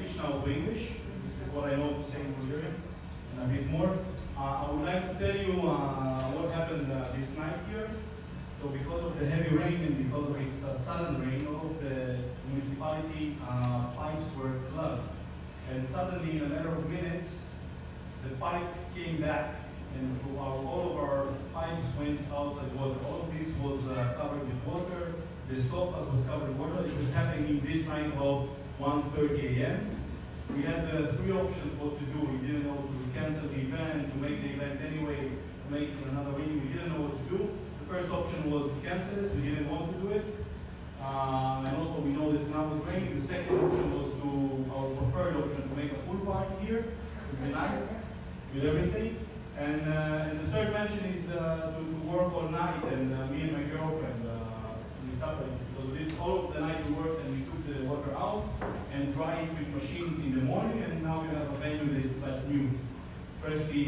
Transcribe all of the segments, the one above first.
switch now to English. This is what I know to say in Bulgarian, and a bit more. I would like to tell you what happened this night here. So because of the heavy rain and because of its sudden rain, all of the municipality pipes were clogged. And suddenly, in a matter of minutes, the pipe came back and all of our pipes went outside water. All of this was covered with water. The sofas was covered with water. It was happening this night about 1:30 a.m. We had three options what to do. We didn't know to cancel the event, to make the event anyway, to make it another week. We didn't know what to do. The first option was to cancel it. We didn't want to do it. And also we know that now it's raining. The second option was our preferred option, to make a pool party here. It would be nice with everything. And the third mention is to work all night, and me and my girlfriend, we suffered because of this. All of the night we worked and we took the water out and dried with machines in the morning, and now we have a venue that is like new, freshly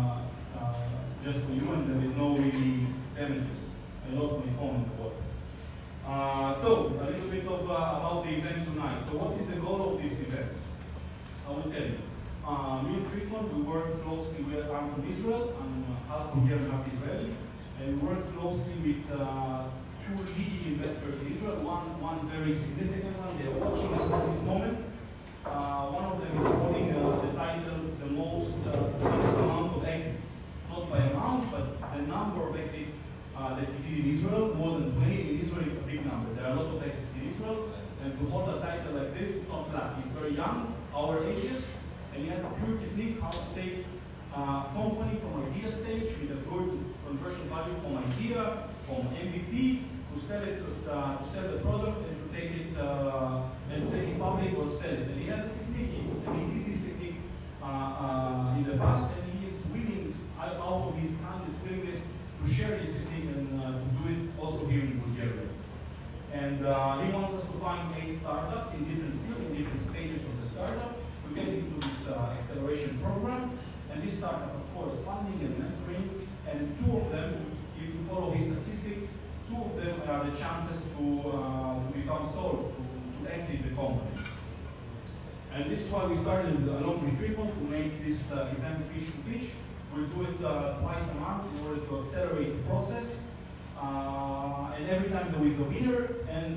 just for you, and there is no really damages. I lost my phone in the water. So, a little bit of about the event tonight. So what is the goal of this event? I will tell you. Me and Trifon, we work closely with, I'm from Israel, I'm half Bulgarian, half Israeli, and we work closely with two leading investors in Israel, one very significant one. They're watching us at this moment. One of them is holding the title, the biggest amount of exits. Not by amount, but the number of exits that he did in Israel, more than 20. In Israel, it's a big number. There are a lot of exits in Israel, and to hold a title like this, it's not luck. He's very young, our ages, and he has a pure technique how to take a company from idea stage with a good conversion value from idea, from MVP, to sell it, to sell the product, and to take it public or sell it. And he has a technique, and he did this technique in the past, and he is willing, out of his time, his willingness to share this technique and to do it also here in Bulgaria. And he wants us to find 8 startups in different fields, in different stages of the startup, to get into this acceleration program. And this startup, of course, funding and mentoring, and 2 of them, if you follow his statistic, 2 of them are the chances to become sold, to exit the company. And this is why we started along with Trifon to make this event Pitch2Pitch. We'll do it twice a month in order to accelerate the process. And every time there is a winner, and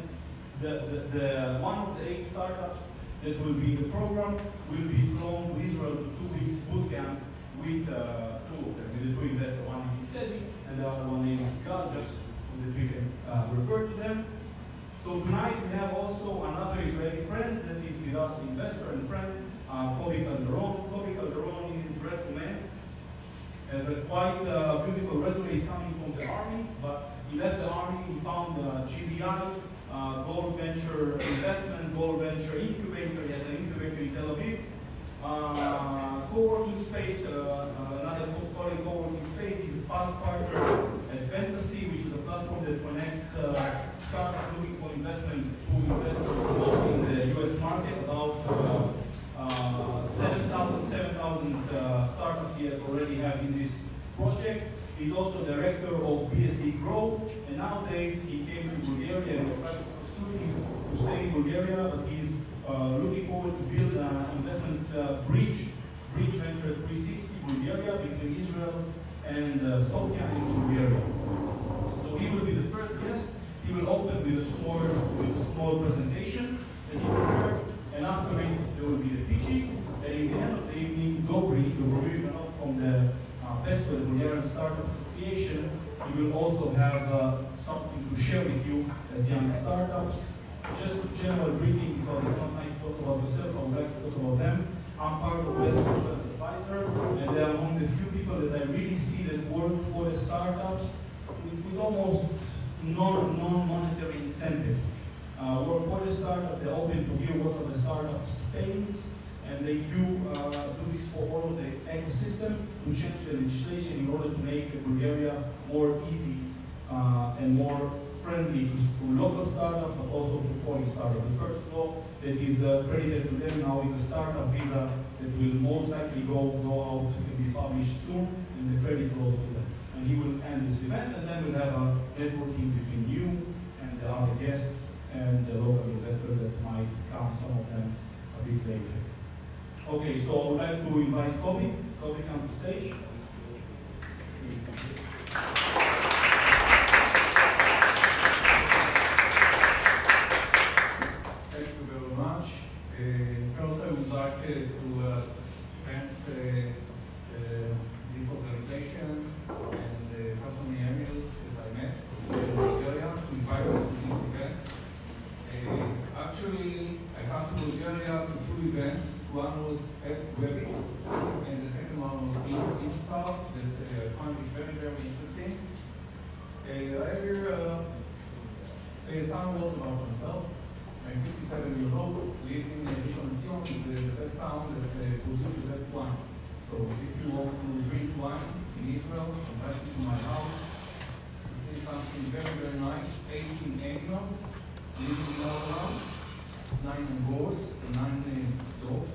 one of the 8 startups that will be in the program will be flown to Israel to 2 weeks boot camp with 2 of them, with the 2 investors, one name is Teddy and the other one name is Gal, just so that we can refer to them. So tonight we have also another Israeli friend that is with us, investor and friend, Kobi Calderon. Kobi Calderon in his resume has a quite beautiful resume. He's coming from the army, but he left the army, he found GBI, Gold Venture Investment, Gold Venture Incubator. He has an incubator in Tel Aviv. Coworking space, another colleague Coworking space. He's a partner at Fantasy, which is a platform that connects startups looking for investment to investors mostly in the US market. About 7,000 startups he has already have in this project. He's also director of BSD Grow, and nowadays he came to Bulgaria and was trying to pursue to stay in Bulgaria, but he's looking forward to build an investment bridge venture 360 Bulgaria between Israel and Sofia in Bulgaria. So he will be the first guest. He will open with a small presentation that he prepared, and after it there will be the pitching, and in the end of the evening, Dobry from the PESCO, the Bulgarian Startup Association, he will also have something to share with you as young startups. Just a general briefing, because it's not nice to talk about yourself, I would like to talk about them. I'm part of PESCO as advisor, and they are among the few people that I really see that work for the startups with almost non-monetary incentive. Work for the startup, they're open to hear what are the startups' pains, and they do this for all of the ecosystem to change the legislation in order to make Bulgaria more easy and more friendly to local startups, but also to foreign startups. The first law that is credited to them now is a startup visa that will most likely go out and be published soon in the credit laws of them. And he will end this event, and then we'll have a networking between you and the other guests and the local investors that might come, some of them a bit later. Okay, so I would like to invite Kobe. Kobe, come to stage. Thank you very much. First, I would like to thank this organization and personally Emil that I met in Bulgaria to invite me to this event. Actually, I came to Bulgaria to 2 events. One was at Webbit, and the second one was Install, that I find it very, very interesting. I hear some words about myself. I'm 57 years old, live in Rishon LeZion, the best town that produces the best wine. So if you want to drink wine in Israel, invite me to my house. You see something very, very nice. 18 animals living in our house, 9 Angors and 9 dogs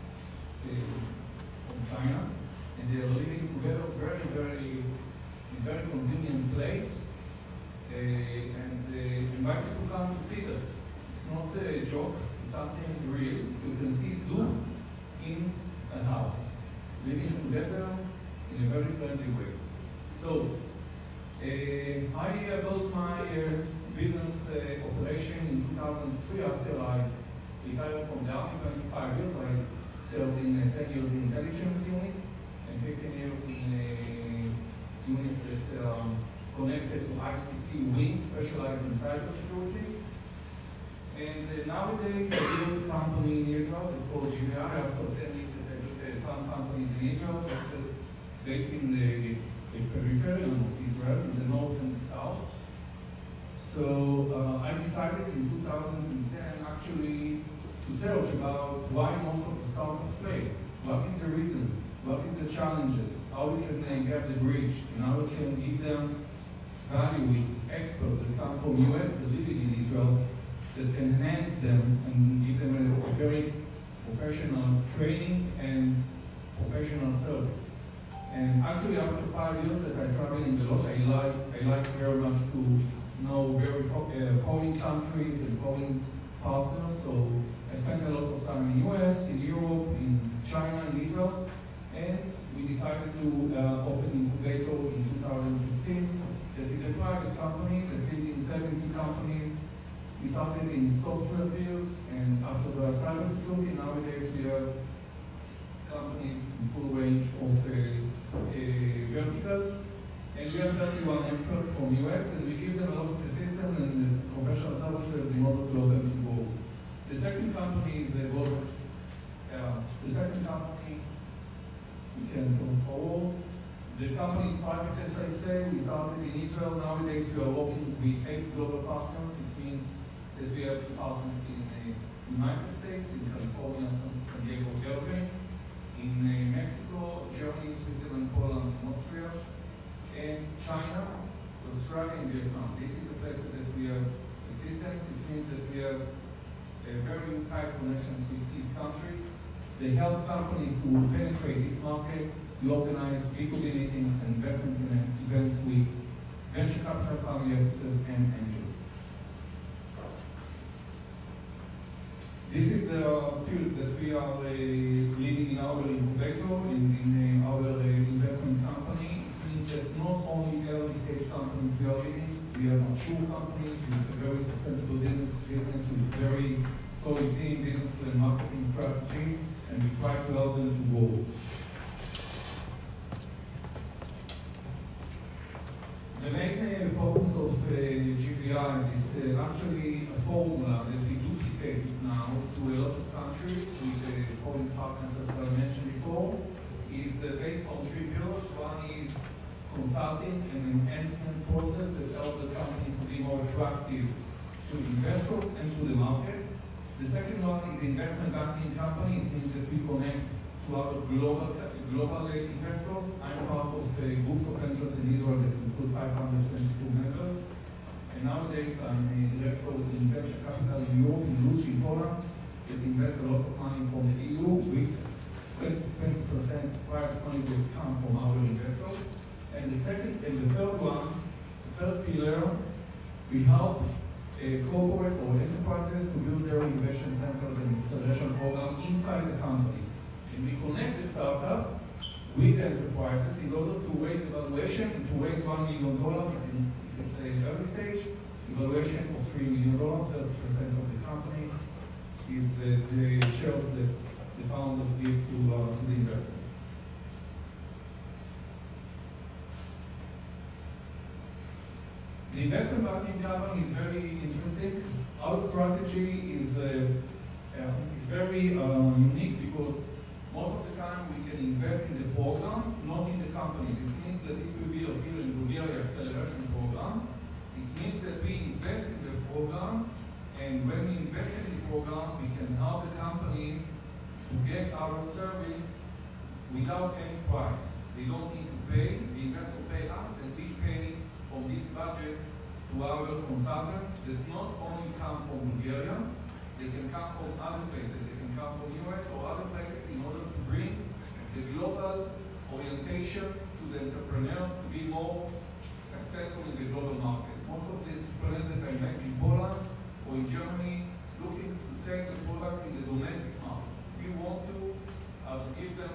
from China. And they are living together in a very convenient place. And invite you to come to see them. It's not a joke, it's something real. You can see zoo in a house, living together in a very friendly way. So, I built my business operation in 2003 after I retired from the army. 25 years, I served in 10 years in intelligence unit and 15 years in units that connected to ICT wing, specialized in cybersecurity. And nowadays, I build a company in Israel called GVI. After 10 years, I built some companies in Israel, based in the periphery of Israel, in the north and the south. So I decided in 2010 actually to search about why most of the startups fail. What is the reason? What is the challenges? How we can get the bridge? And how we can give them value with experts that come from US that living in Israel, that can enhance them and give them a very professional training and professional service. And actually, after 5 years that I traveled in the lot, I like very much to know very foreign countries and foreign partners. So I spent a lot of time in US, in Europe, in China, in Israel, and we decided to open incubator in 2015. That is a private company that leads in 70 companies. We started in software fields, and after the cybersecurity, nowadays we have companies in full range of verticals. And we have 31 experts from US, and we give them a lot of assistance and professional services in order to help them to grow. The second company is the second company, we can go forward. The company is private, as I say. We started in Israel. Nowadays, we are working with 8 global partners. It means that we have partners in the United States, in California, San Diego, California, in Mexico, Germany, Switzerland, Poland, and Austria, and China, Australia, and Vietnam. This is the places that we have existence. It means that we have very tight connections with these countries. They help companies to penetrate this market. We organize B2B meetings and investment events with venture capital family offices and angels. This is the field that we are leading in our incubator, in our investment company. It means that not only early stage companies we are leading, we have mature companies with a very sustainable business with very solid team, business plan, marketing strategy, and we try to help them to grow. The main focus of GVI is actually a formula that we duplicate now to a lot of countries with foreign partners, as I mentioned before. Is based on 3 pillars. One is consulting and enhancement process that help the companies to be more attractive to investors and to the market. The second one is investment banking company. It means that we connect to our global investors. I'm part of groups of angels in Israel that include 522 members. And nowadays I'm a director in venture capital in Europe, in Lodz, in Poland, that invest a lot of money from the EU with 20% private money will come from our investors. And the third one, the third pillar, we help corporate or enterprises to build their innovation centers and acceleration program inside the companies. And we connect the startups with the enterprises in order to raise evaluation and to raise $1 million if it's a early stage, evaluation of $3 million, 30% of the company is the shares that the founders give to the investors. The investment banking company is very interesting. Our strategy is very unique because most of the time we can invest in the program, not in the companies. It means that if we build here in Bulgaria acceleration program, it means that we invest in the program, and when we invest in the program, we can help the companies to get our service without any price. They don't need to pay, the investor pay us, and we pay from this budget to our consultants that not only come from Bulgaria, they can come from other places, they can come from US or other places in order to bring the global orientation to the entrepreneurs to be more successful in the global market. Most of the entrepreneurs that I met in Poland or in Germany looking to sell the product in the domestic market. We want to give them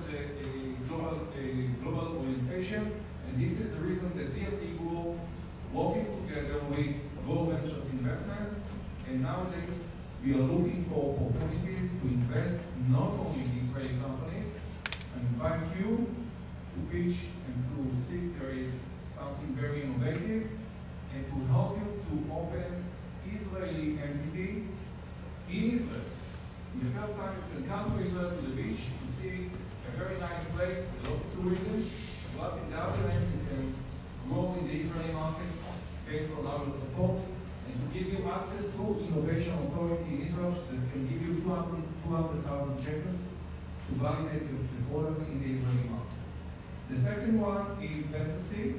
a global orientation, and this is the reason that TSD Group working together with Go Ventures Investment, and nowadays we are looking for opportunities to invest not only in Israeli companies. I invite you to pitch and to see if there is something very innovative and to help you to open Israeli entity in Israel. The first time you can come to Israel to the beach to see a very nice place, a lot of tourism, but in the other end you can grow in the Israeli market based on our support and to give you access to innovation authority in Israel that can give you 200,000 shekels to validate the product in the Israeli market. The second one is Fantasy.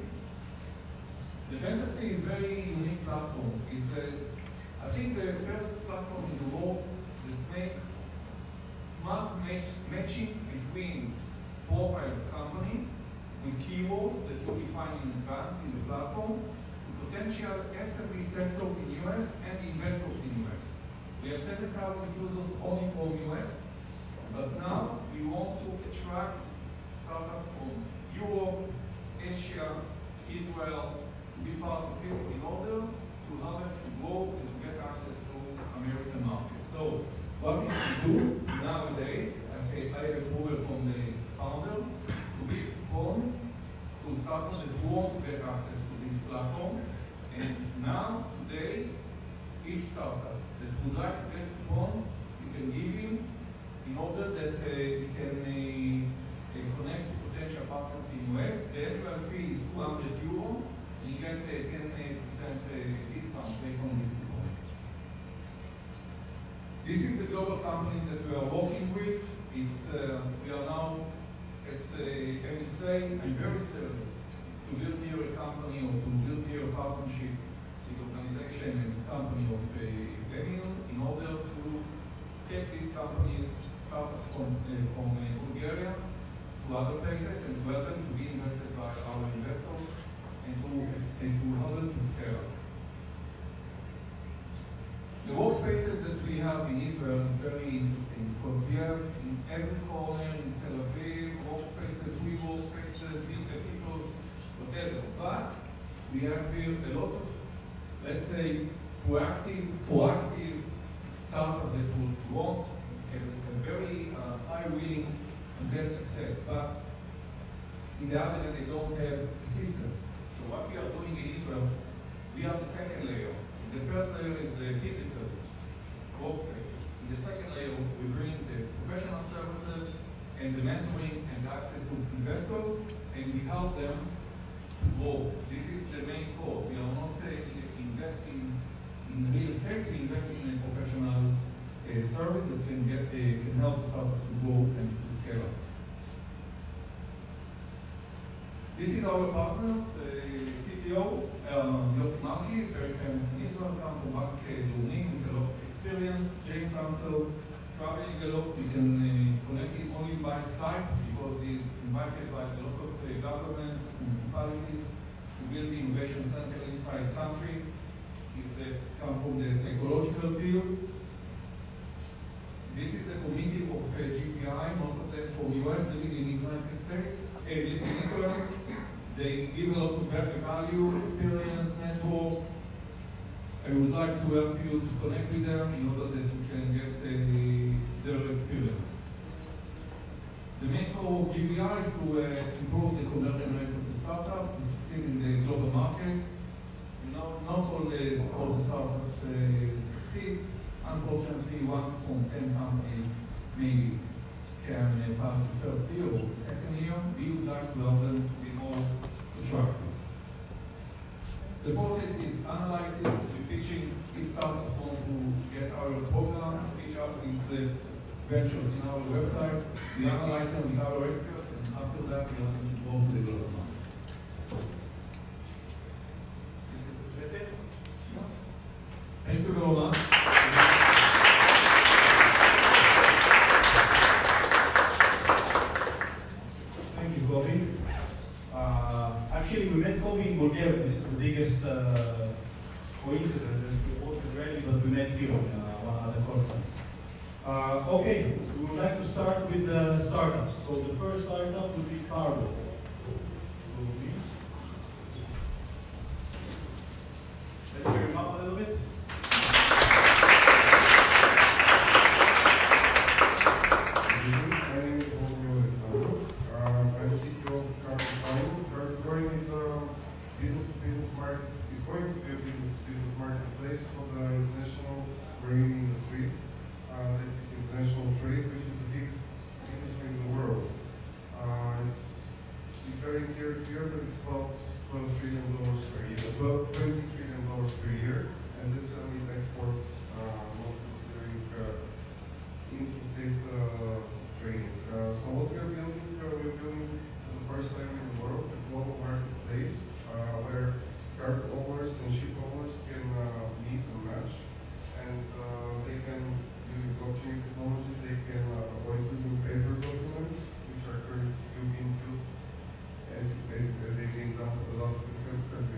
The Fantasy is a very unique platform. It's I think the first platform in the world that make smart matching between profile of company with keywords that you define in advance in the platform, potential SMB sectors in US and investors in US. We have 7,000 users only from US, but now we want to attract startups from Europe, Asia, Israel, to be part of it in order to help them to grow and to get access to American market. So what we can do nowadays, okay, I have approval from the founder to be born to startups that want to get access to this platform. And now, today, each startup that would like to get born, you can give him in order that you can connect to potential partners in US. The annual fee is €200, and you get a 10% discount based on this coupon. This is the global companies that we are working with. It's, we are now, as MSA, I'm very serious to build here a company or to build here a partnership with organization and company of Daniel in order to take these companies, startups from Bulgaria to other places and to help them to be invested by our investors and to help them to scale up. The workspaces that we have in Israel is very interesting because we have in every corner in Tel Aviv workspaces, people's, whatever. But we have here a lot of, let's say, proactive startups that would want a very high willing to get success. But in the other hand, they don't have a system. So what we are doing in Israel, we have the second layer. The first layer is the physical workspaces. In the second layer, we bring the professional services and the mentoring and access to investors, and we help them to grow. This is the main core. We are not investing in real estate, we invest in a professional service that can help startups to grow and to scale up. This is our partners, CPO, Yossi Malki, is very famous in Israel, come from Bank Leumi with a lot of experience. James Ansel, traveling a lot, we can connect him only by Skype because he's invited by a lot of government, municipalities to build the innovation center inside the country. He's come from the psychological field. This is the committee of of value, experience, network. I would like to help you to connect with them in order that you can get their experience. The main goal of GVI is to improve the conversion rate of the startups, to succeed in the global market. Not all the startups succeed. Unfortunately, 1 from 10 companies maybe can pass the first year or the second year. We would like to help them to be more attractive. The process is analysis. We're pitching these startups want to get our program, pitch out these ventures in our website. We analyze them with our experts, and after that, we help them to go to the global market. That's it? Yeah. Thank you very much. Thank you, Kobe. Actually, we met Kobe in Bulgaria. This is the biggest coincidence. We worked already, but we met here on one other conference. Okay, we would like to start with the startups. So the first startup would be Cargo. Let's hear him up a little bit. CargoCoin is a business market. It's going to be a business marketplace for the international marine industry. That is international trade, which is the biggest industry in the world. It's very clear here that it's about $12 trillion per year, about $20 trillion per year, and this only exports, not considering interstate trading. So what we're building for the first time in the world, a global marketplace where cargo owners and ship owners can meet and match, and they can, using blockchain technologies, they can avoid using paper documents, which are currently still being used as they've been done for the last 20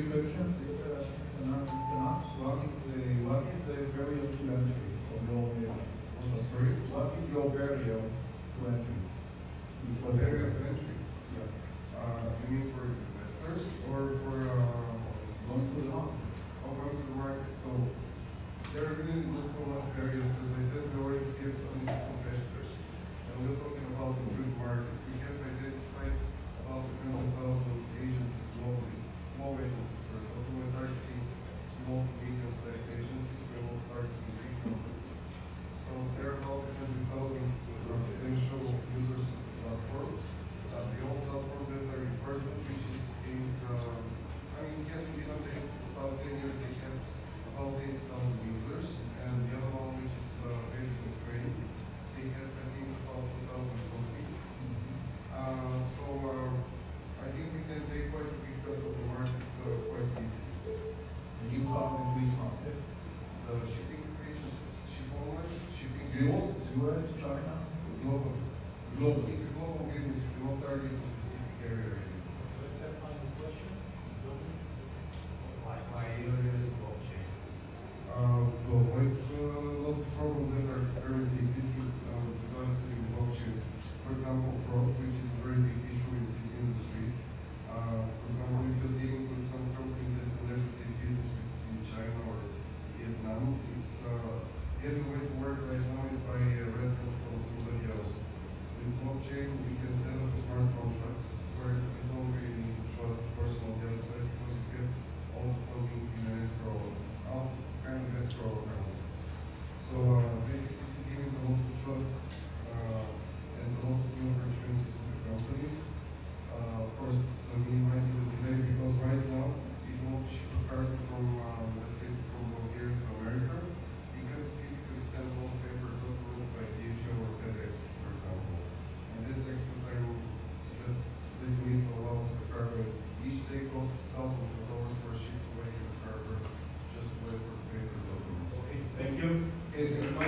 three questions. Can ask what is the barrier to entry for your sorry? What is your barrier to entry? What barrier to entry? Yeah. You mean for investors or for Going to the market? going to the market? So there are really not so much barriers. As I said, we already have competitors. And we're talking about the food market. We have identified about 100,000 agencies globally, small agencies for example. We're targeting small to medium-sized agencies. We're not targeting big companies. So there are about 100,000 potential users of the platform. The old platform that I referred to, which is in, yes, we don't take the past 10 years, they have about 8,000 users, and the other one, which is based on training, they have, I think, about 2,000 something. I think we can take quite a big cut of the market quite easily. And you target which market? The shipping agencies, ship online, shipping US, agencies. US, China? Global. Global. It's a global business, we don't target a specific area. Let's have final question. Why you use blockchain? Well, like a lot of problems that are currently existing developed in blockchain. For example, fraud, which is a very big issue in this industry. For example, if you're dealing with some company that will never take business in China or Vietnam, it's the only way to work right now is by reference from somebody else. With blockchain, we can set up smart contracts where you don't really need to trust the person on the other side because you have all the funding in an escrow, kind of escrow account. So basically, this is giving a lot of trust and a lot of new opportunities to the companies. Of course, it's minimizing the delay because right now, if you want to ship a cargo from, let's say, from here to America, you have to physically send all the paper documents by DHL or FedEx, for example. And this extra time that you need to allow the cargo each day costs thousands of dollars for a ship to wait in the harbor just to wait for the paper documents. Okay, thank you. Okay, thanks, Okay,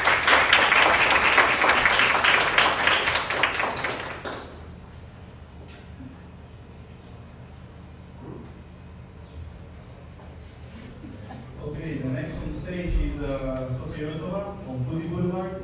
the next on stage is from Foodie Boulevard.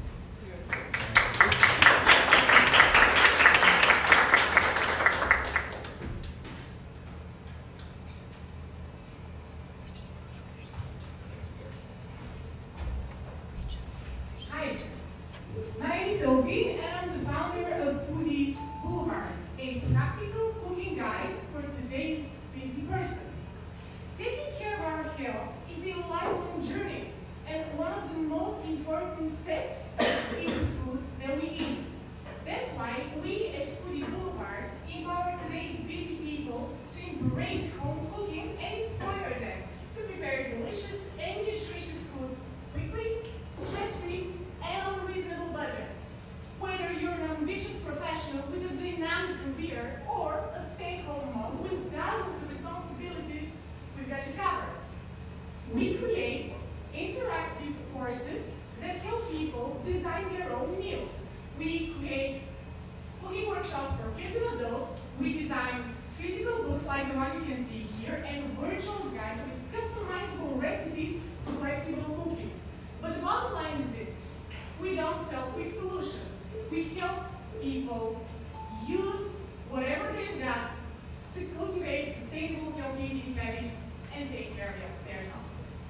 Hi, my name is Sophie, and I'm the founder of Foodie Boulevard, a practical cooking guide for today's busy person. Taking care of our health is a lifelong journey, and one of the most important steps is the food that we eat. That's why we at Foodie Boulevard empower today's busy people to embrace home cooking and inspire them to prepare delicious and nutritious food quickly, stress-free, and on a reasonable budget. Whether you're an ambitious professional with a dynamic career or a stay-at-home mom with dozens of responsibilities, we've got you covered. We create interactive courses that help people design their own meals. We create cooking workshops for kids and adults. We design physical books like the one you can see here and virtual guides with customizable recipes for flexible cooking. But the bottom line is this: we don't sell quick solutions. We help people use whatever they've got to cultivate sustainable healthy eating habits and take care of their health.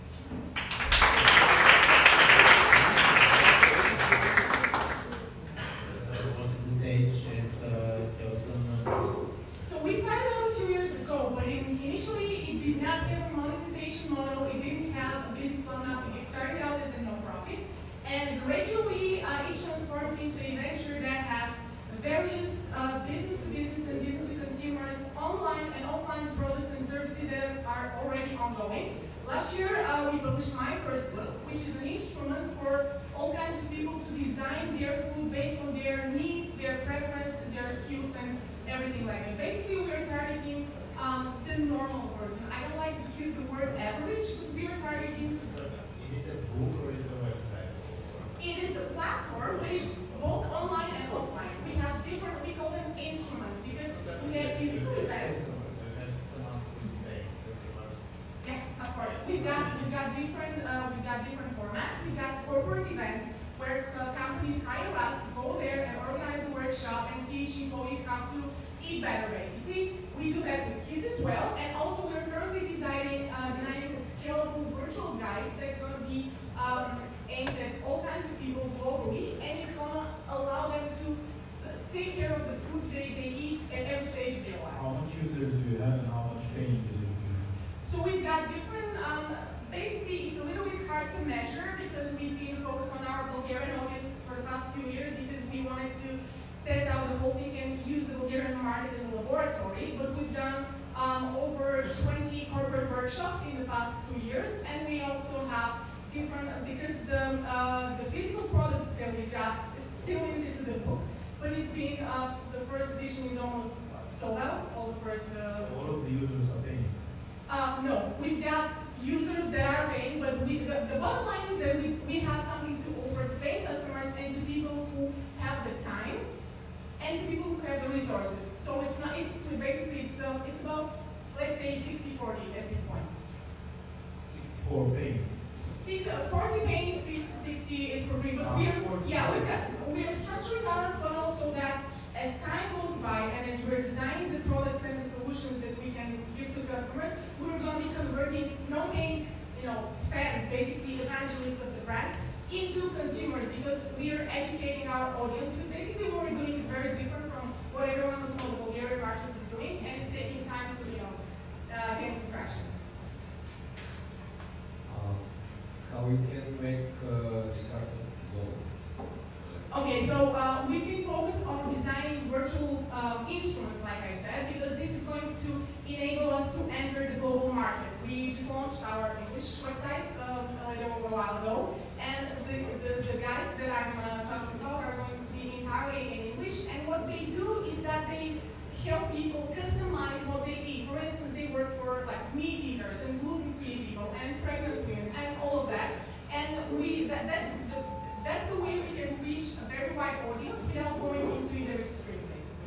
So we started out a few years ago, but initially it did not have a monetization model. It didn't have a business plan, nothing. It started out as a no-profit, and gradually it transformed into a venture that has various business-to-business and business-to-consumers, online and offline products and services that are already ongoing. Last year, we published my first book, which is an instrument for all kinds of people to design their food based on their needs, their preferences, their skills, and everything like that. Basically, we are targeting the normal person. I don't like to use the word average, but we are targeting. Is it a book or is it a website? It is a platform, but it's both online and offline. We have different, we call them instruments, because we have physical events. teaching colleagues how to eat better, basically. We do that with kids as well, and also we're currently designing a scalable virtual guide that's going to be aimed at all kinds of people globally, and it's going to allow them to take care of the food they eat at every stage of their life. How much users do you have and how much paying do you have? So we've got different, basically it's a little bit hard to measure because we've been focused on our Bulgarian audience for the past few years because we wanted to test out the whole thing and use the Bulgarian market as a laboratory, but we've done over 20 corporate workshops in the past 2 years, and we also have different, because the physical products that we got is still limited to the book, but it's been, the first edition is almost sold out, all the first... So all of the users are paying? No, we've got users that are paying, but the bottom line is that we have something to offer to paying customers and to people who have the time and to people who have the resources. So it's not, it's basically, it's about, let's say, 60-40 at this point. 64 paying? 40 paying, 60 is for free, but we are structuring our funnel so that as time goes by and as we're designing the products and the solutions that we can give to customers, we're going to be converting non-paying, fans, basically evangelists of the brand, into consumers because we are educating our audience. Because basically what we're doing is very different from what everyone on the Bulgarian market is doing, and it's taking time to, get some traction. How we can make this startup global? Okay, so we've been focused on designing virtual instruments, like I said, because this is going to enable us to enter the global market. We just launched our English website a while ago, and the guides that I'm talking about are going to be entirely in English, and what they do is that they help people customize what they eat. For instance, they work for meat eaters and gluten-free people and pregnant women and all of that, and that's the way we can reach a very wide audience without going into either extreme, basically.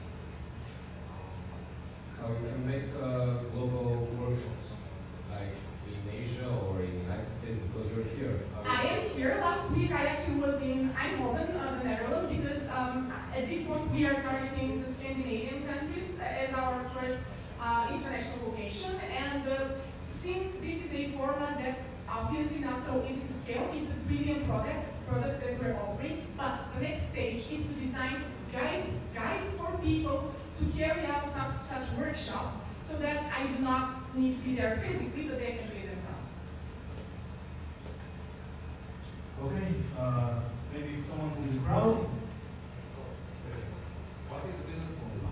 How you can make global workshops, like in Asia or in the United States, because you're here. I am here. Last week I actually was in Eindhoven, the Netherlands, because at this point we are targeting the Scandinavian countries as our first international location. And since this is a format that's obviously not so easy to scale, it's a premium product that we're offering, but the next stage is to design guides for people to carry out such workshops so that I do not need to be there physically, but they can do it themselves. Okay, maybe someone from the crowd? What is the business model?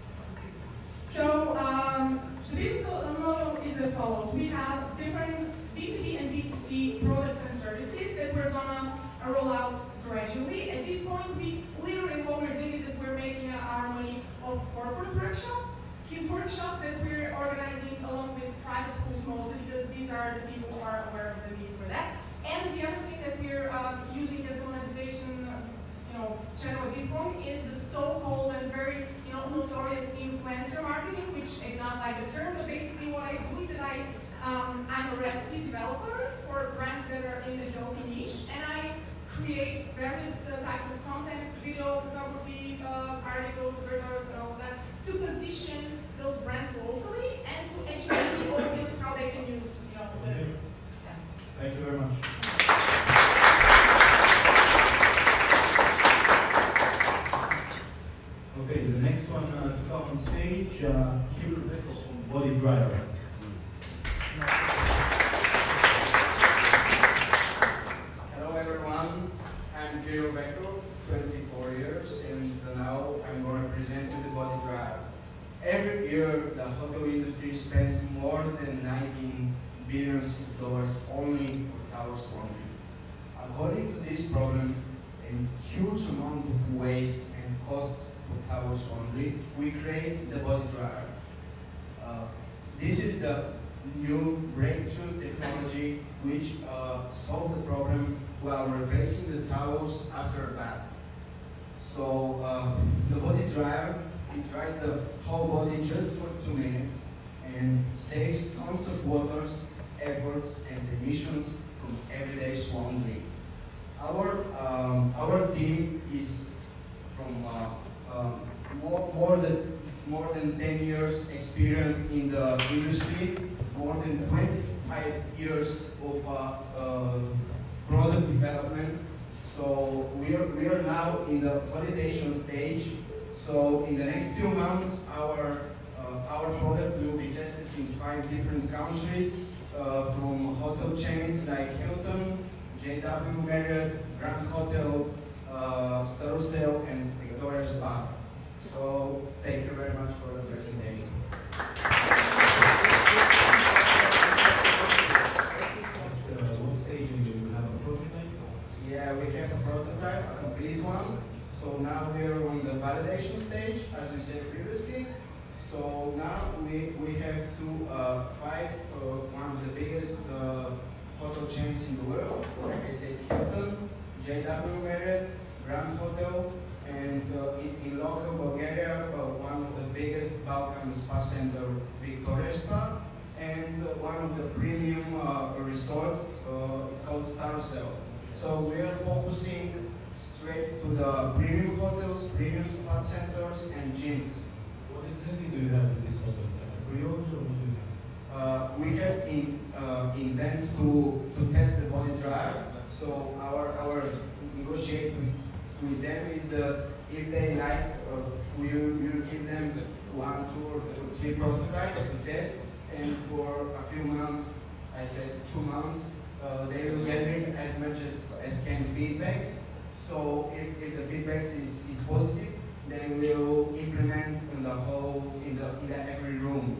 So the business model is as follows. We have different B2B and B2C products and services that we're gonna roll out gradually. At this point, we literally what we're doing is that we're making our money of corporate workshops, kids workshops that we're organizing along with private schools mostly because these are the people who are aware of the need for that. And the other thing that we're using as a monetization channel at this point is the so-called and very notorious influencer marketing, which I do not like the term, but basically what I do is that I'm a recipe developer for brands that are in the healthy niche, and I create various types of content, video, photography, articles, videos, and all that, to position those brands locally and to educate the audience how they can use, Thank you very much. Okay, the next one to come on stage, Hugh from BodyDryer. Hello everyone, I'm Kirill Bekov, 24 years, and now I'm going to present you the BodyDryer. Every year, the hotel industry spends more than $19 billion only for towels laundry. According to this problem, a huge amount of waste and costs for towels laundry, we create the BodyDryer. This is the new breakthrough technology which solves the problem while replacing the towels after a bath. So the BodyDryer, it dries the whole body just for 2 minutes and saves tons of waters, efforts, and emissions from everyday laundry. Our team is from more than 10 years experience in the industry, more than 25 years of product development. So we are now in the validation stage. So in the next few months, our product will be tested in 5 different countries, from hotel chains like Hilton, JW Marriott, Grand Hotel, Starcel, and Victoria Spa. So thank you very much for the presentation. What stage do you have a prototype? Yeah, we have a prototype, a complete one. So now we are on the validation stage, as we said previously. So now we have one of the biggest hotel chains in the world. Like I said, Hilton, JW Marriott, Grand Hotel, and in local Bulgaria, one of the biggest Balkan spa center, Victoria Spa, and one of the premium resort, it's called Starcel. So we are focusing straight to the premium hotels, premium spa centers, and gyms. What exactly do you have in this hotel? Pre-owned or what do you have? We have intent to test the BodyDryer. So our negotiate with them is that if they like, we will give them 1, 2, or 3 prototypes to test, and for a few months, I said 2 months, they will get as much as can feedbacks. So if the feedback is positive, they will implement in every room.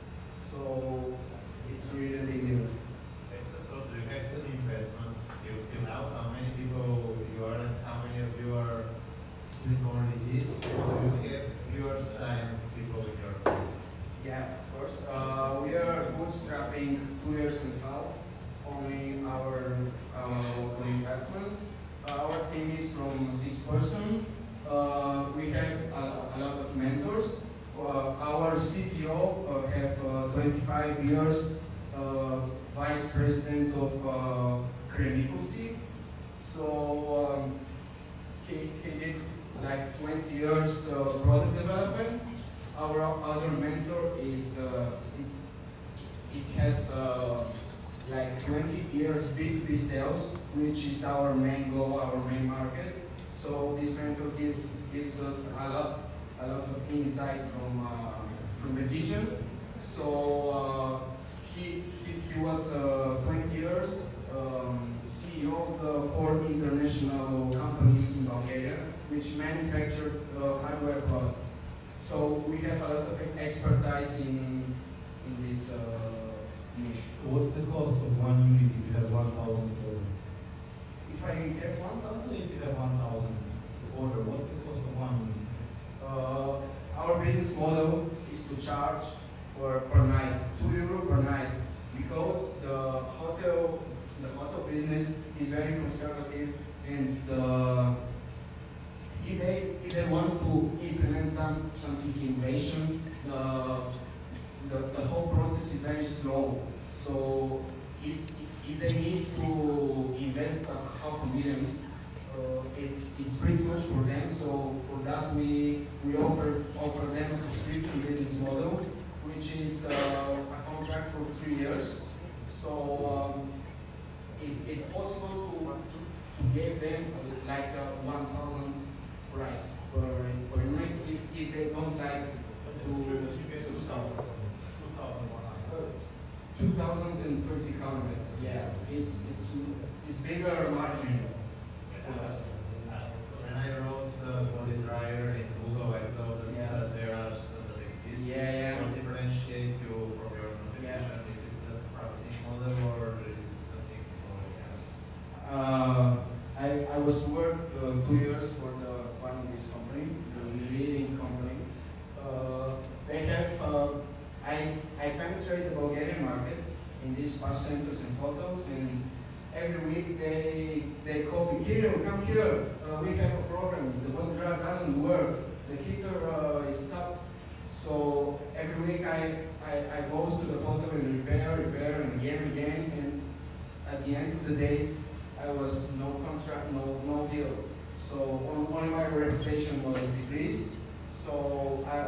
So it's really a big deal. So do you have some investment? You know how many people you are and how many of you are doing only this? Or do you have pure science people in your team? Yeah, of course. We are bootstrapping 2.5 years only our local investments. Our team is from 6 persons. We have a lot of mentors. Our CTO have 25 years vice president of Kremikovci. So he did like 20 years product development. Our other mentor is it has like 20 years B2B sales, which is our main goal, our main market. So this mentor gives us a lot of insight from the region. So he was 20 years CEO of the 4 international companies in Bulgaria, which manufacture hardware products. So we have a lot of expertise in this niche. What's the cost of one unit if you have 1,000 orders? If I have 1,000? If you have 1,000 order, what's the cost of one unit? Our business model is to charge per night, €2 per night, because the hotel business is very conservative, and if they want to implement some big innovation, the whole process is very slow. So if they need to invest $500,000, it's pretty much for them. So for that we offer them a subscription business model, which is a contract for 3 years. So it's possible to give them like a 1,000 price per unit if they don't like to subscribe. 2,030 kilometers. Yeah, it's bigger margin for us. When I wrote BodyDryer in Google, I saw that there are some that exist. Yeah. What differentiate you from your competition? Yeah. Is it the pricing model or is it something more? I was worked 2 years for one of this company, the leading company. They have I penetrate the Bulgarian market in these spa centers and hotels, and every week they call me, Kirill, come here, we have a problem, the BodyDryer doesn't work, the heater is stuck. So every week I go to the hotel and repair, and again, and at the end of the day, I was no contract, no deal. So only my reputation was decreased. So I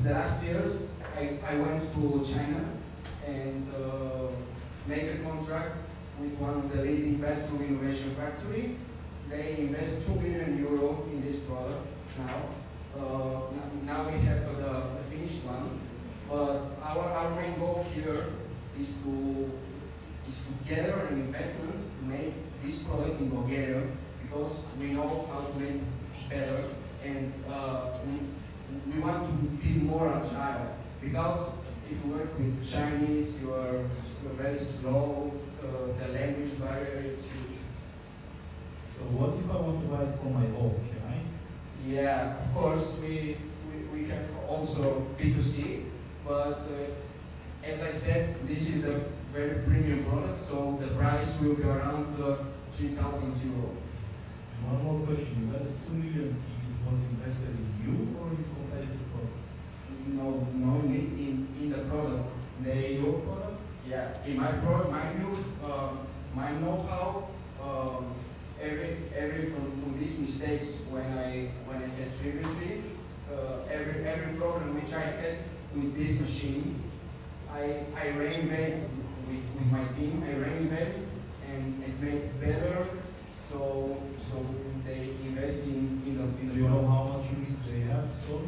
the last years, I went to China and make a contract with one of the leading bedroom innovation factory. They invest 2 million euro in this product now. Now we have the finished one. But our main goal here is to gather an investment to make this product in Bulgaria, because we know how to make better, and we want to be more agile. Because if you work with Chinese, you're very slow. The language barrier is huge. So what if I want to buy it for my home? Can I? Yeah, of course. We have also B2C, but as I said, this is a very premium product, so the price will be around 3,000 euro. One more question. You got 2 million, it was invested in you or in competitive product? No, in the product. Your product? Yeah, in my product, my know-how, every from these mistakes when I said previously, every problem which I had with this machine, I reinvent with my team. I reinvent and make it better. So they invest in the. Do you know how much units they have sold?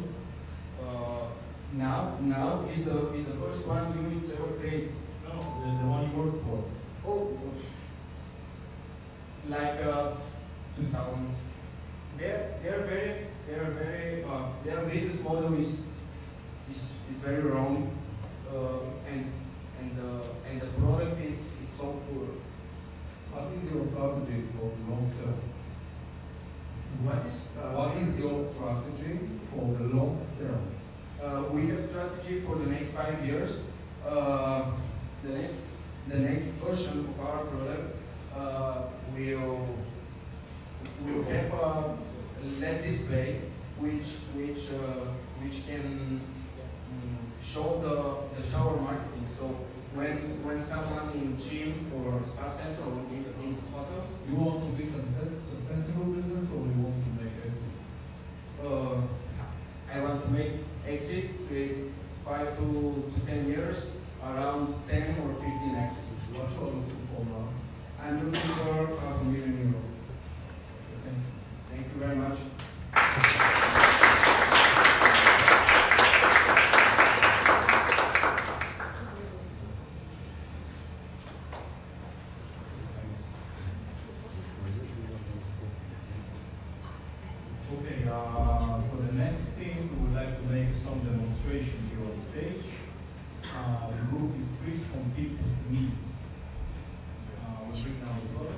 Now is the first one units ever created. No, the one you work for. Oh, like 2000. Their business model is very wrong, and the product is so poor. What is your strategy for the long term? What What is your strategy for the long term? We have strategy for the next 5 years. The next version of our product will have a LED display which can show the shower marketing. So when someone in gym or spa center or in hotel, You want to be sustainable business or you want to make exit? I want to make exit with 5 to 10 years, around 10 or 15x. What you are looking for now? I'm looking for €5 million. Thank you very much. Okay, for the next thing, we would like to make some demonstration here on stage. The group is Chris from PeepNee. We'll bring down the product.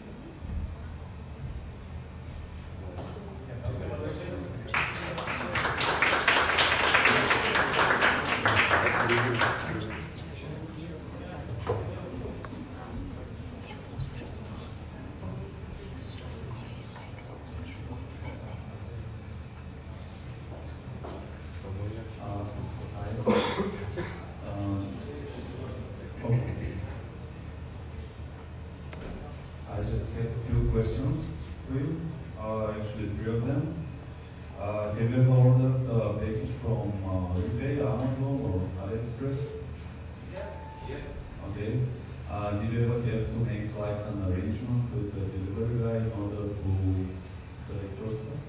I just have a few questions for you, actually 3 of them. Have you ever ordered a package from eBay, Amazon, or AliExpress? Yes. Okay. Did you ever have to make like an arrangement with the delivery guy in order to collect your stuff?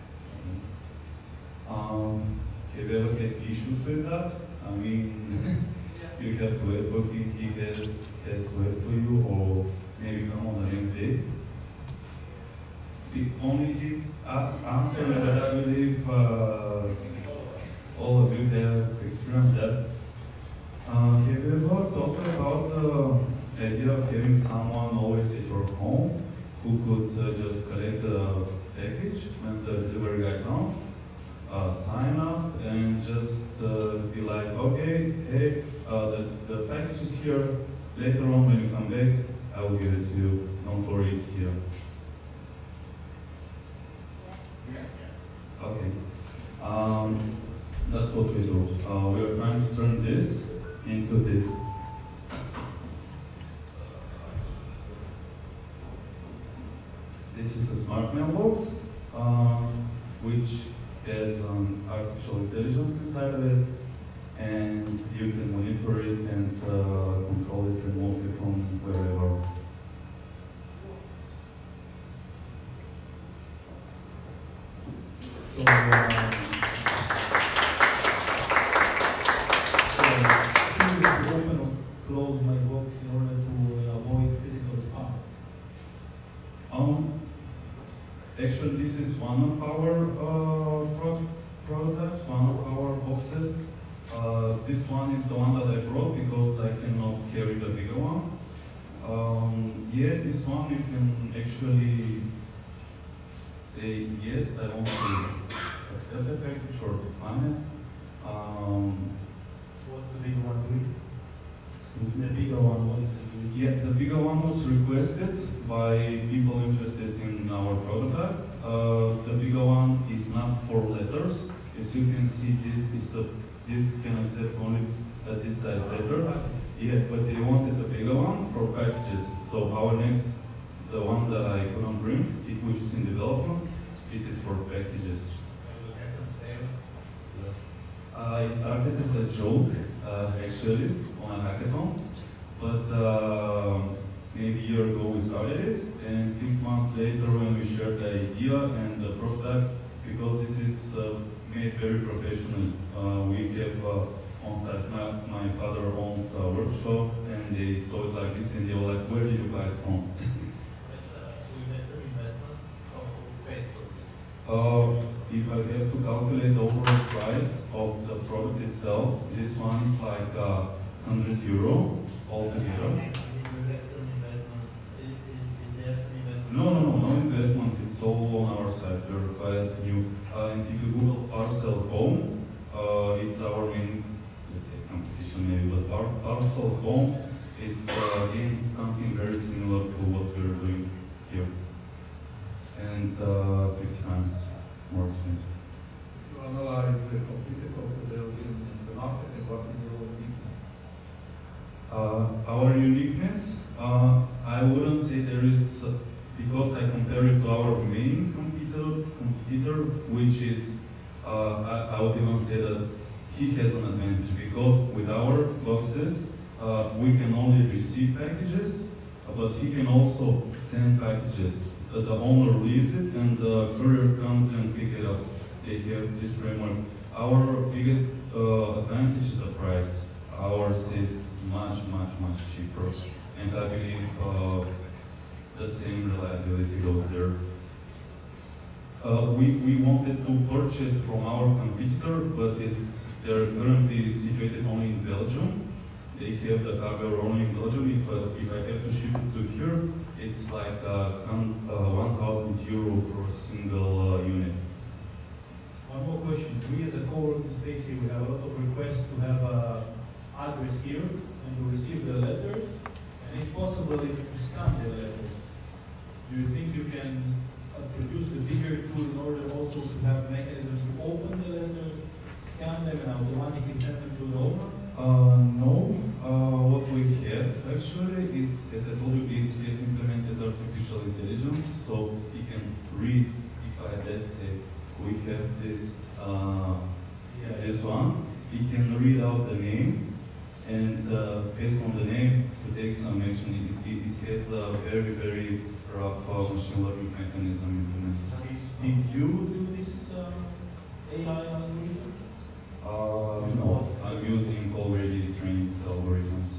Have you ever had issues with that? I mean, you have to wait for him, he has to wait for you, or maybe come on the next day. Only his answer that I believe all of you have experienced that. Have you ever talked about the idea of having someone always at your home who could just collect the package when the delivery guy comes, sign up, and just be like, okay, hey, the package is here. Later on, when you come back, I will give it to you. Don't worry, it's here. Okay. That's what we do. We are trying to turn this into this. This is a smart mailbox, which has artificial intelligence inside of it, and you can monitor it and control it remotely from wherever. So, I choose to open or close my box in order to avoid physical spam. Actually, this is one of our prototypes, one of our boxes. This one is the one that I brought because I cannot carry the bigger one. Yeah, this one you can actually say yes, I want to accept the package or decline it. What's the bigger one doing? Excuse me? The bigger one, what is it doing? Yeah, the bigger one was requested by people interested in our prototype. The bigger one is not for letters. As you can see, this can accept only this size letter. Yeah, but they wanted a bigger one for packages. So our next, the one that I couldn't bring, which is in development, it is for packages. It started as a joke, actually, on a hackathon. But maybe a year ago we started it, and 6 months later when we shared the idea and the prototype, because this is made very professionally. We have on-site, my father owns a workshop, and they saw it like this, and they were like, where did you buy it from? If I have to calculate the overall price of the product itself, this one is like €100 altogether. No investment. It's all on our side. We're quite new. And if you Google Parcel Home, it's our main, let's say, competition maybe, but Parcel Home is again something very similar to what we're doing here. And 50 times more expensive. To analyze the competitive competitors in the market and what is your uniqueness? Our uniqueness, I wouldn't say there is, because I compare it to our main competitor, which is, I would even say that he has an advantage, because with our boxes, we can only receive packages, but he can also send packages. The owner leaves it and the courier comes and pick it up. They have this framework. Our biggest advantage is the price. Ours is much cheaper, and I believe the same reliability goes there. We wanted to purchase from our competitor, but they're currently situated only in Belgium. They have the cargo only in Belgium. If I have to ship it to here, it's like €1,000 for a single unit. One more question. We as a co-working space here, we have a lot of requests to have an address here and to receive the letters, and if possible, to scan the letters. Do you think you can produce the bigger tool in order also to have mechanism to open the letters, scan them, and automatically send them to the owner? No. What we have actually is, as I told you, it has implemented artificial intelligence, so it can read. If let's say we have this this one, it can read out the name, and based on the name, to take some action. It has a very rough machine learning mechanism implemented. Did you do this AI algorithm? No, I'm using already trained algorithms.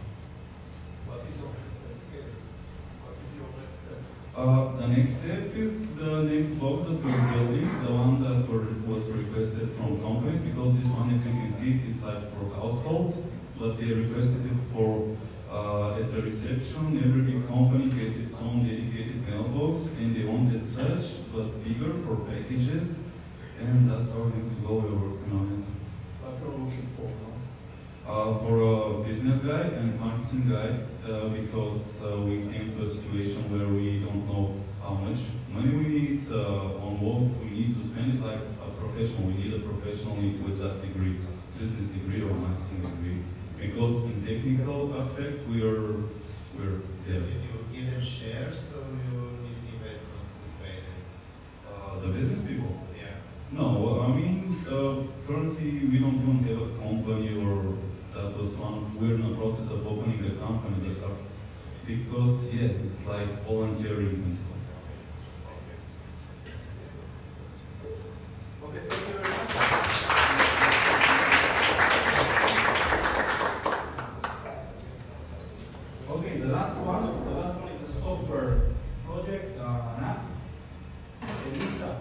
What is your next step? What is your next step? The next step is the next box that we're building, the one that was requested from companies, because this one, as you can see, is like for households, but they requested it for at the reception. Every big company has its own dedicated mailbox, and they wanted such, but bigger for packages, and that's our next goal. We're working on it. What you're looking for, no? For a business guy and marketing guy, because we came to a situation where we don't know how much money we need, on what we need to spend it like a professional. We need a professional with that degree, business degree or marketing degree. Because in technical aspect, we're there. Can you give them shares, so you need investment to pay them? The business people? Yeah. No, currently we don't even have a company or that was one. We're in the process of opening a company because it's like volunteering and stuff. Okay, thank you very much. Okay, the last one is a software project, an app. Elisa.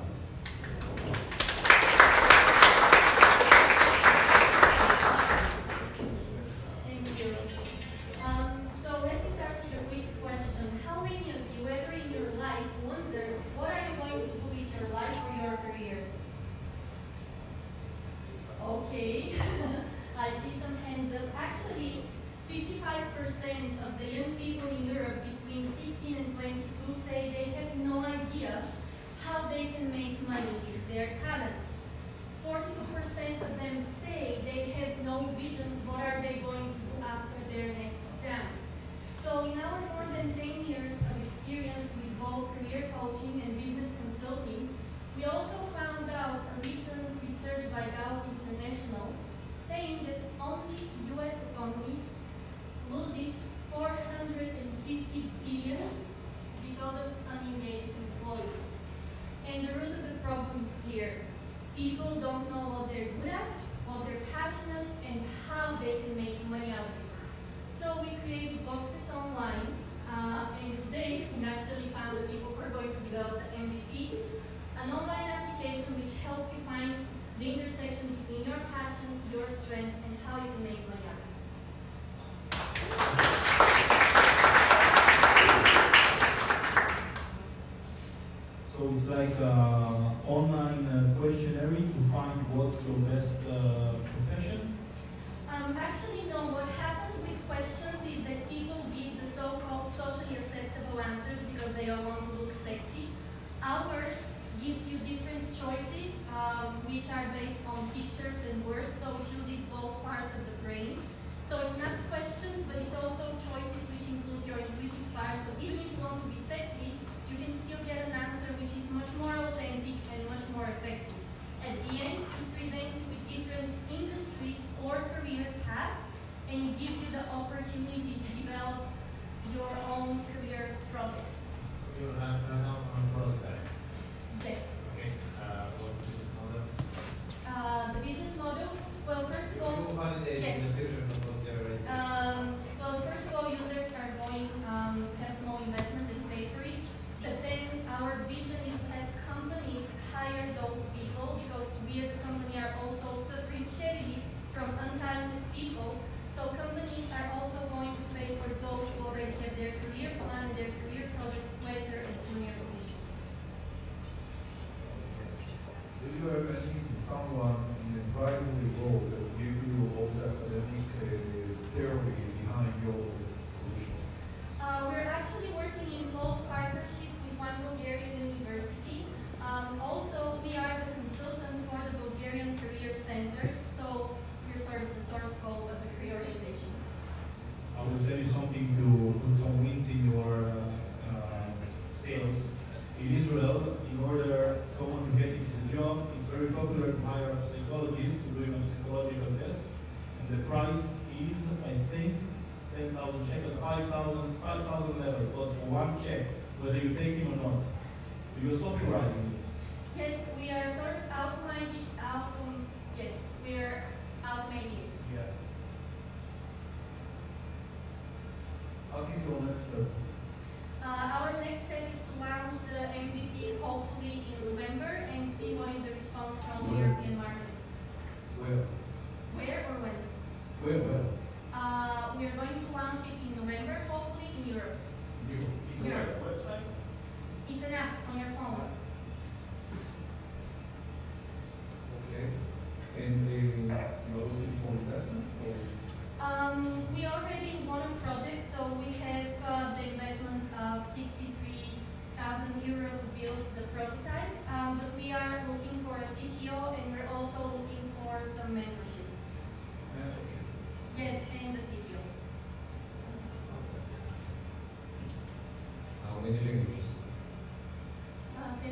Thank you. So let me start with a quick question. How many of you ever in your life wonder what are you going to do with your life or your career? Okay, I see some hands up. Actually, 55% of the young people in Europe between 16 and 22 say they have no idea how they can make money with their talents. 42% of them say they have no vision what are they going to do after their next exam. So in our more than 10 years of experience with both career coaching and business consulting, we also found out a recent research by Gallup International saying that only US economy loses 450 billion because of unengaged employees. And the root of the problem is clear. People don't know what they're good at, what they're passionate, and how they can make money out of it. So we created boxes online, and today we actually found the people who are going to develop the MVP, an online application which helps you find the intersection between your passion, your strength, and how you can make money out of it. So it's like an online questionnaire to find what's your best profession? Actually, no. What happens with questions is that people give the so-called socially acceptable answers because they all want to look sexy. Ours gives you different choices, which are based on pictures and words, so it uses both parts of the brain. So it's not questions, but it's also choices which includes your intuitive part. So even if you want to be sexy, you can still get an answer which is much more authentic and much more effective. At the end, it presents you with different industries or career paths, and it gives you the opportunity to develop your own career project. You have on prototype. Yes. Okay. What business model? The business model, well, first of all, You validate yes. in the future because they already. Well, first of all, users are going have small investment and pay for it. But then our vision is to have companies hire those people because we as a company are also suffering heavily from untalented people. So companies are also going to pay for those who already have their career plan, their career project, whether at junior positions. Do you have any someone in the advisory role that give you all the academic theory behind your solution? We're actually working in close partnership with one Bulgarian university. Also, we are the consultants for the Bulgarian career centers, so we're sort of the source code of the career orientation. I will tell you something to put some wins in your sales. In Israel, in order someone to get into the job, it's very popular to hire a psychologist to do a psychological test. And the price is, I think, 10,000 shekels, 5,000 level, but for one check, whether you take him or not. You're softwareizing it. Yes, we are sort of automating it. Yeah. What is your next step? Our next step is to launch the MVP hopefully in November and see what is the response from the European market. Where? Where or when? Where? We are going to launch it in November, hopefully in Europe. Is there a website? It's an app on your phone. Okay. And you're looking for investment? Or? We already won a project, so we have the investment of 63,000 euros to build the prototype. But we are looking for a CTO, and we're also looking for some mentorship. Yes, and the CTO. How many languages? Say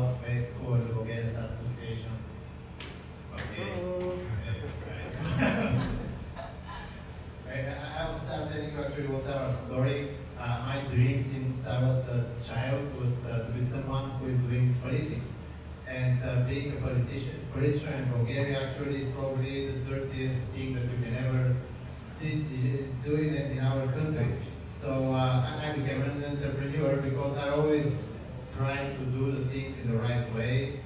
about Mexico and the Bulgarian Association. Okay. I will start telling you actually what's our story. My dream since I was a child was to be someone who is doing politics. And being a politician in Bulgaria actually is probably the dirtiest thing that you can ever do in our country. So I became an entrepreneur because I always try to do the things in the right way.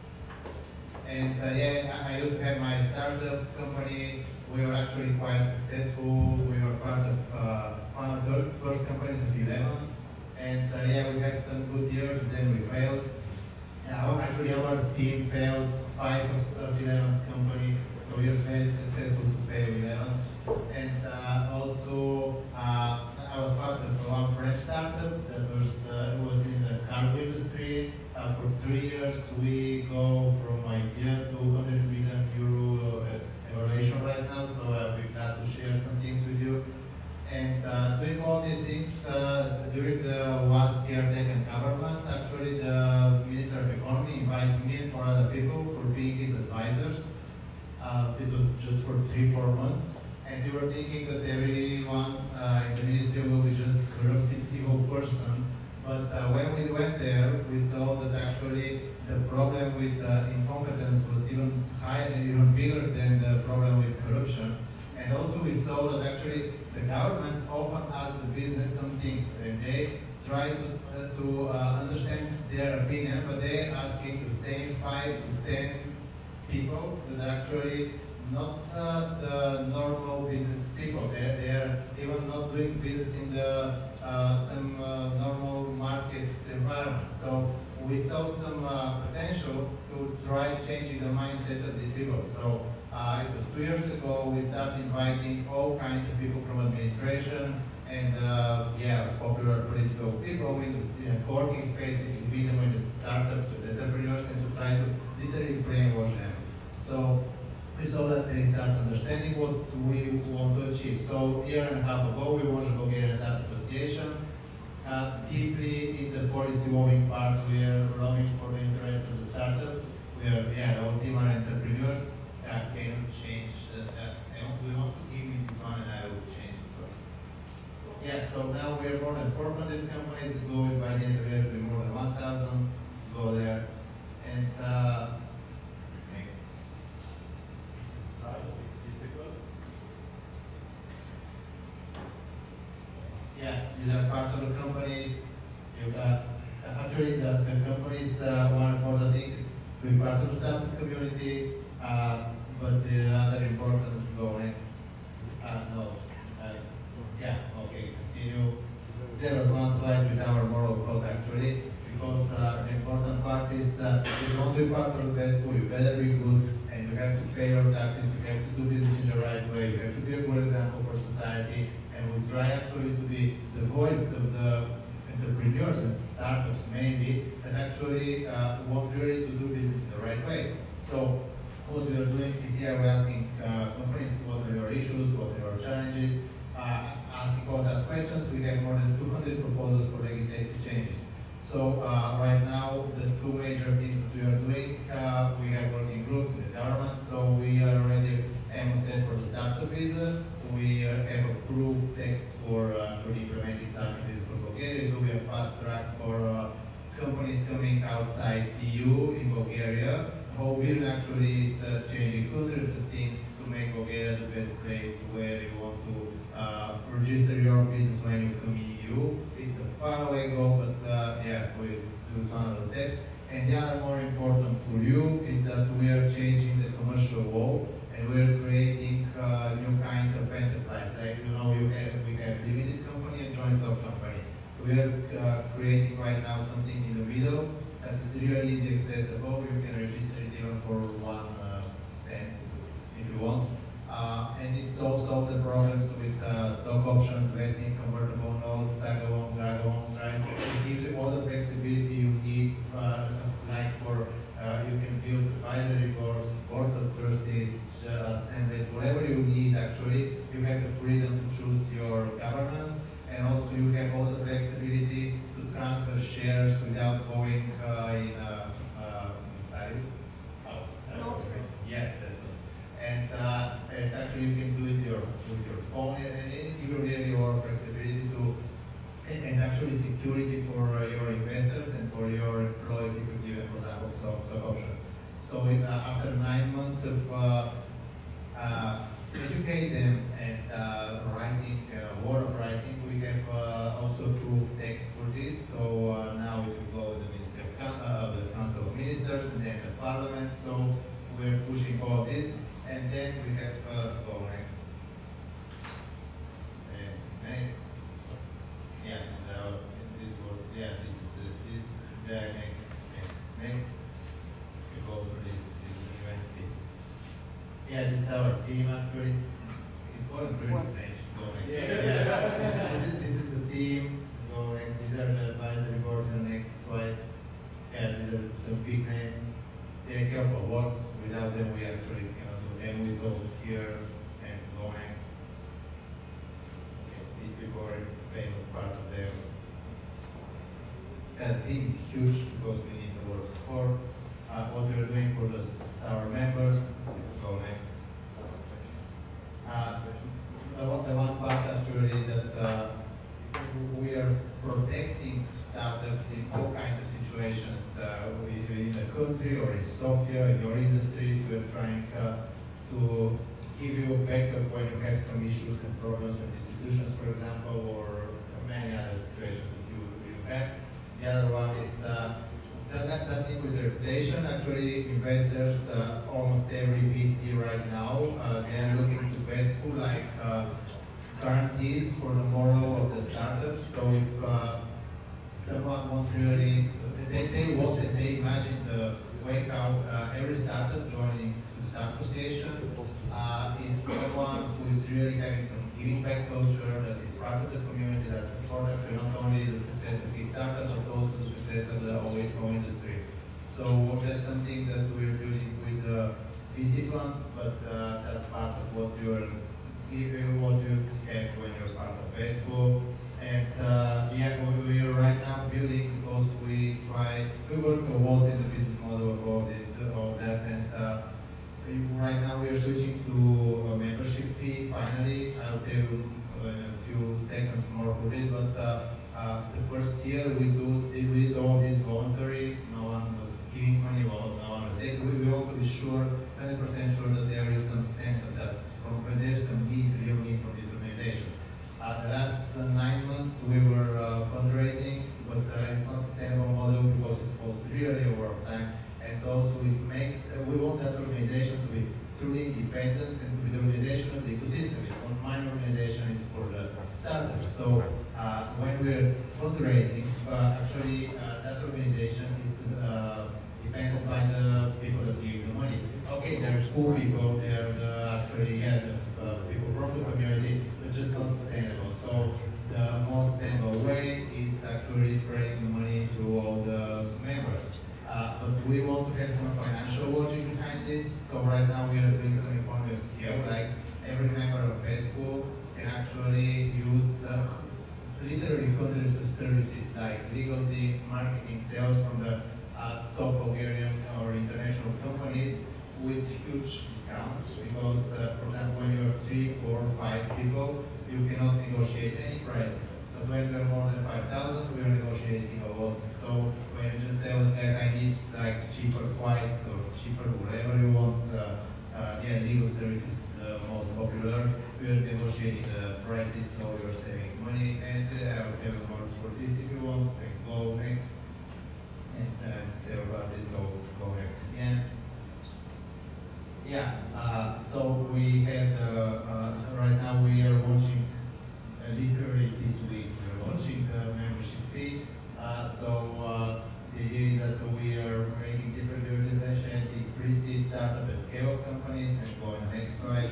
And yeah, I used to have my startup company. We were actually quite successful. We were part of one of those first companies of 11. And yeah, we had some good years, then we failed. Actually, our team failed 5 of 11's company, so we were very successful to fail 11. And also, I was part of one French startup that was in the cargo industry. For 3 years, we go from idea to 100 million euro evaluation right now, so I'll be glad to share some things with you. And doing all these things during the last caretaker government, actually the Minister of Economy invited me and 4 other people for being his advisors. It was just for 3-4 months. And we were thinking that everyone in the ministry will be just corrupted, evil person. But when we went there, we saw that actually the problem with incompetence was even higher, even bigger than the problem with corruption. And also we saw that actually the government often asks the business some things, and they try to understand their opinion, but they're asking the same 5 to 10 people that are actually not the normal business people. They're even not doing business in the some normal market environment. So we saw some potential to try changing the mindset of these people. So it was 2 years ago, we started inviting all kinds of people from administration and yeah, popular political people in the co-working spaces, in meet them with the startups, with the entrepreneurs, and to try to literally brainwash them. So we saw that they start understanding what we want to achieve. So a year and a half ago, we launched the Bulgarian Startup Association. Deeply in the policy moving part, we are lobbying for the interest of the startups. We are, yeah, our team are entrepreneurs. Can you change and we want to give me this one and I will change it. Yeah, so now we are more than 400 companies. The goal is by the end of the year to be more than 1,000. Go there. And next. Yeah, these are parts of the companies. You got actually the companies one important thing is to be part of the startup community. But the other important going, no, yeah, okay, continue. There was one slide with our moral code actually, because the important part is if you want to be part of the best school, you better be good, and you have to pay your taxes, you have to do business in the right way, you have to be a good example for society, and we try actually to be the voice of the entrepreneurs and startups maybe, that actually want really to do business in the right way. So what we are doing is here we're asking companies what are your issues, what are your challenges, asking all that questions. We have more than 200 proposals for legislative changes. So right now, the 2 major things we are doing, we have working groups in the government, so we are already set for the startup visa. We have approved text for implementing startup visa for Bulgaria. We have fast track for companies coming outside EU in Bulgaria. How will actually is changing hundreds of things to make Bulgaria the best place where you want to register your business when you come in EU. It's a far away goal, but yeah, we do one of the steps. And the other more important for you is that we are changing the commercial law and we are creating a new kind of enterprise. Like you know, we have limited company and joint stock company. We are creating right now something in the middle that's really easy accessible. You can register even for 1 cent if you want. And it solves all the problems with stock options, vesting, convertible notes, tag-alongs, drag-alongs, right? It gives you all the flexibility you need, like for you can build advisory boards, board of trustees, assemblies, whatever you need actually. You have the freedom to choose your governance, and also you have all the flexibility to transfer shares without going in So after 9 months of educate them and writing, word of writing, we have also approved text for this. So now it will go to the Ministry of the Council of Ministers and then the Parliament. So we're pushing all this, and then we have go next. Next. Yeah, this was next. We go for this university. Yeah, this is our team actually. It was pretty strange. Go next. Yeah. This is the team. Go next. These are the advisory board. The next slides. Yeah, these are some big names. They care for what. Without them, we actually cannot do. And we saw here and go next. Okay, these people are famous part of them. That team is huge because we need a lot of support. What we're doing for our members. Go next. The one part actually that we are protecting startups in all kinds of situations within the country or in Sofia, in your industries. We're trying to give you backup when you have some issues and problems with institutions, for example, or many other situations that you have. The other one is that thing with the reputation. Actually, investors, almost every VC right now, they are looking to best put like guarantees for the moral of the startup. So if someone wants really, they imagine the way how every startup joining the Startup Association is someone who is really having some giving back culture, that is part of the community, that supports not only the success of his startup, but also the success of the whole industry. So that's something that we're doing with the VC funds, but that's part of what you have when you're part of Facebook. And yeah, we are right now building because we work a lot in the business model of all that, and right now we are switching to a membership fee. Finally, I'll tell you in a few seconds more for this, but the first year we did all this voluntary. No one was giving money, no one was taking. We want to be sure, 100% sure that there is some sense of that. When there's some real need from this organization. The last 9 months we were fundraising, but it's not a sustainable model because it's supposed to really over time. And also it makes, we want that organization to be truly independent and to be the organization of the ecosystem. It's not my organization, it's for the startups. So when we're fundraising, actually that organization is dependent by the people that give the money. Okay, they're cool people, they're actually, yeah, the people from the community, but just not sustainable. So the most sustainable way is actually spreading the money to all the members. But we want to have some financial logic behind this. So right now we are doing some economy of scale, like every member of Facebook can actually use literally hundreds of services like legal teams, marketing, sales from the top Bulgarian or international companies with huge discounts because, for example, when you have 3, 4, 5 people, you cannot negotiate any prices. But when there are more than 5,000, we are negotiating a lot. So when you just tell us, guys, I need like cheaper flights or cheaper whatever you want, yeah, legal services the most popular. We are negotiating the prices, so you're saving money. And I will have more for this if you want. Go next. And say about this, go next again. Yeah, so we have right now we are launching, literally this week, we are launching the membership fee. So the idea is that we are making different organizations, increase startup and scale companies, and go on the next slide.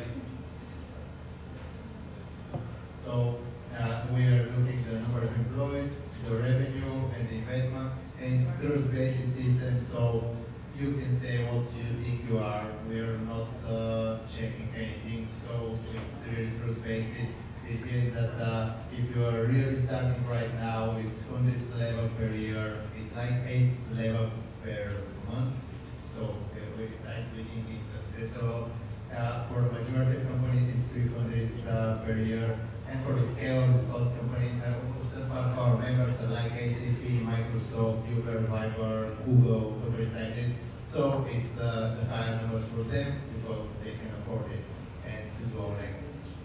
So we are looking at the number of employees, the revenue, and the investment, and it's trust-based system. So you can say what you think you are. We are not checking anything, so it's really trust-based. The idea is that if you are really starting right now, it's 100 level per year. It's like 8 level per month. So we think it's accessible. For the majority of companies, it's 300 per year. And for the scale of the cost company, some of our members are like ACP, Microsoft, Uber, Viber, Google, companies like this. So So it's the higher numbers for them because they can afford it and to go next.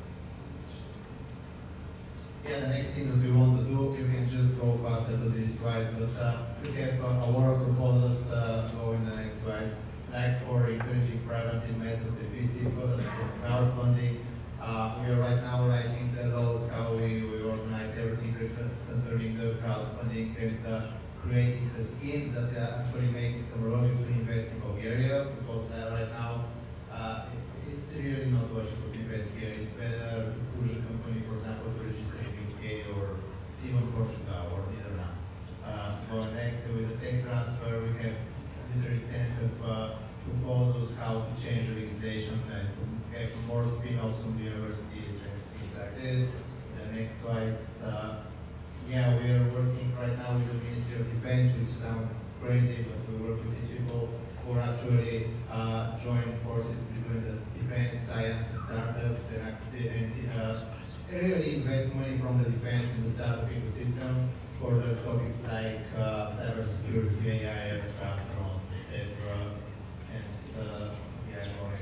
Yeah, the next thing that we want to do, you can just go faster to this slide, but we have our proposals go in the next slide, like for encouraging private investment, efficient crowdfunding. We are right now writing the laws, how we organize everything concerning the crowdfunding and creating the schemes that actually make it logical to invest in Bulgaria, because right now it's really not logical to invest here. It's better to push a company, for example, to register in UK or even Portugal or Netherlands. Going next with the tech transfer, we have literally tens of proposals how to change the legislation and to have more spin-offs from the universities and things like this. The next slides. Yeah, we are working right now with the Ministry of Defense, which sounds crazy, but we work with these people who are actually joint forces between the defense, science, and startups, and really invest money from the defense in the startup ecosystem for the topics like cybersecurity, AI, aircraft, drones, etc. And yeah, more.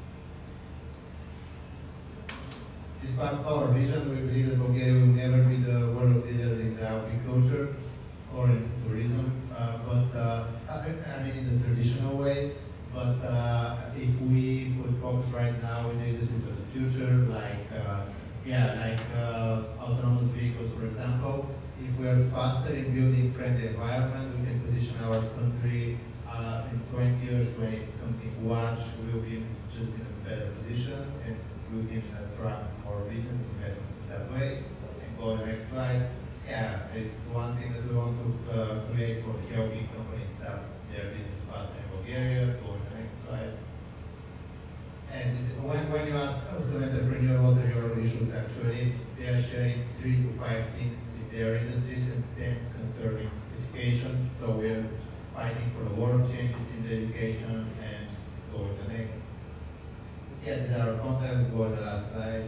As part of our vision, we believe that Bulgaria will never be the world leader in the agriculture or in tourism, I mean in the traditional way. But if we would focus right now with the industries of the future, like autonomous vehicles, for example, if we are faster in building friendly environment, we can position our country in 20 years when it's something large, we will be just in a better position and we can attract more business investment that way. And go to the next slide. Yeah, it's one thing that we want to create for helping companies start their business faster in Bulgaria. Go to the next slide. And when you ask an entrepreneur what are your issues, actually, they are sharing 3 to 5 things in their industries and 10 concerning education. So we're fighting for the world changes in the education and go to the next. Yeah, these are our contacts. Go to the last slide.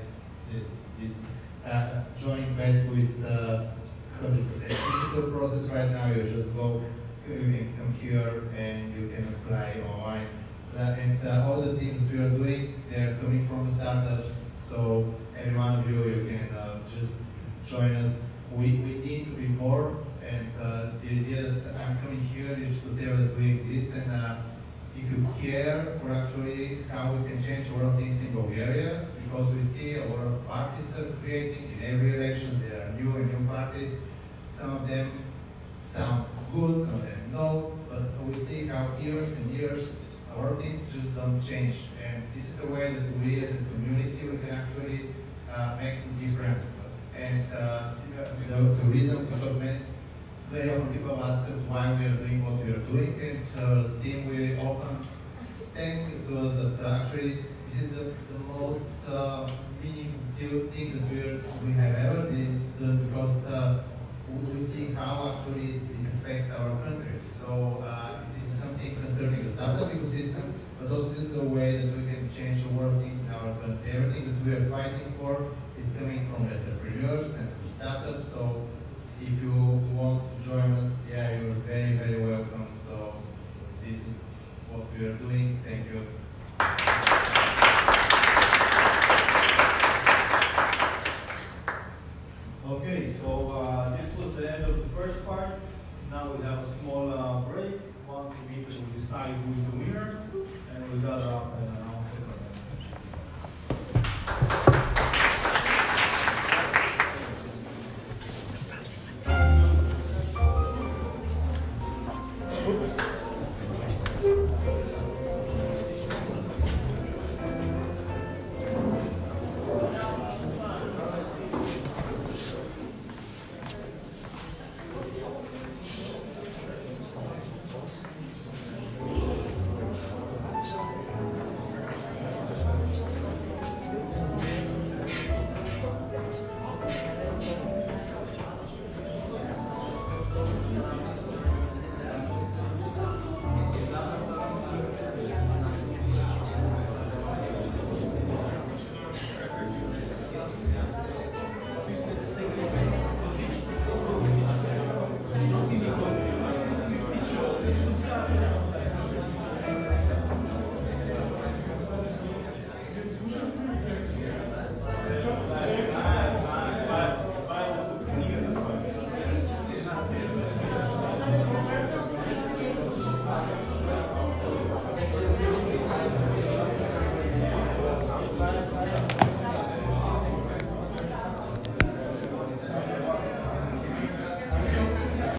Joining best with 100% digital process right now. You just go, you can come here and you can apply online. And all the things we are doing, they are coming from startups. So every one of you can just join us. We need to be more. And the idea that I'm coming here is to tell that we exist. And if you care for actually how we can change a lot of things in Bulgaria, because we see a lot of parties are creating in every election. There are new and new parties. Some of them sound good, some of them no, but we see how years and years a lot of things just don't change. And this is the way that we as a community we can actually make some difference. And the reason, because very often people ask us why we are doing what we are doing, and the team we often think to us that actually this is the most meaningful thing that we have ever did, because we see how actually it affects our country. So this is something concerning the startup ecosystem, but also this is the way that we can change the world things in our country. Everything that we are fighting for is coming from entrepreneurs and startups. So if you want to join us, yeah, you're very, very welcome. So this is what we are doing. Thank you. Okay, so this was the end of the first part. Now we have a small break. Once we meet and we decide who is